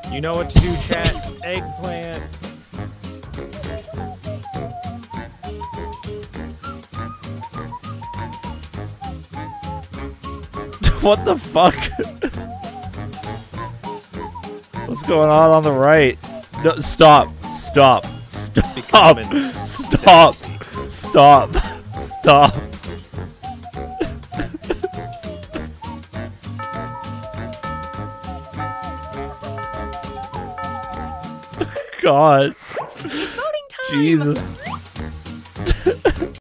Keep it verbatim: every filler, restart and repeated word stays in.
You know what to do, chat. Eggplant. What the fuck? What's going on on the right? No, stop. Stop. Stop. Stop. Stop. Stop. God. It's voting time. Jesus